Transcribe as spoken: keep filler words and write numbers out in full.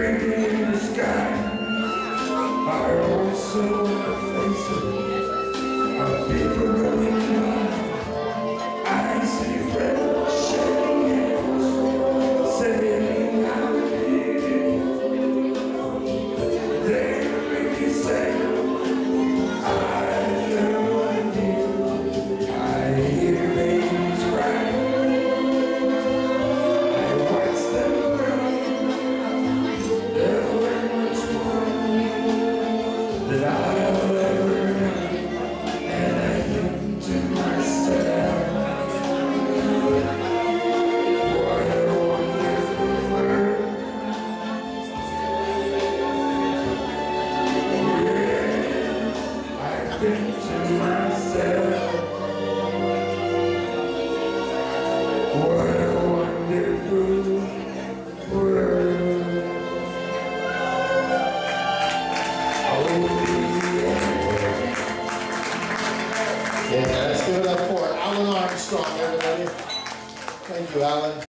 in the sky are also the faces of people going by. I see friends shaking hands, saying I'm here. They make me say I love you. I hear babies cry. I watch them grow. They'll learn much more than I'll ever know. And I think to myself, what a wonderful world. Yeah, I think to myself, what a wonderful world. Oh yeah. Yeah, let's give it up for Alan Armstrong, everybody. Thank you, Alan.